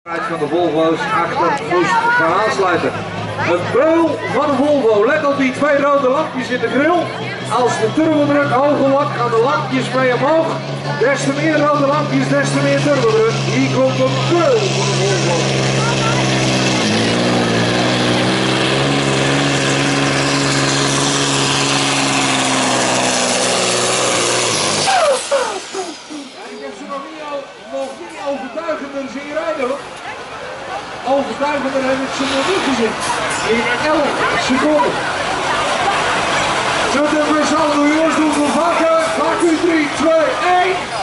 Van de Volvo's achter moest gaan aansluiten. Een beul van de Volvo. Let op die twee rode lampjes in de grill. Als de turbodruk hoger wordt, gaan de lampjes mee omhoog. Des te meer rode lampjes, des te meer turbodruk. Hier komt een beul van de Volvo. Ik heb ze nog niet overtuigender zien rijden hoor. Overtuigender heb ik ze nog niet gezien. In 11 seconden. Zullen we met z'n allen de jongens doen voor Vaku? Vaku 3, 2, 1.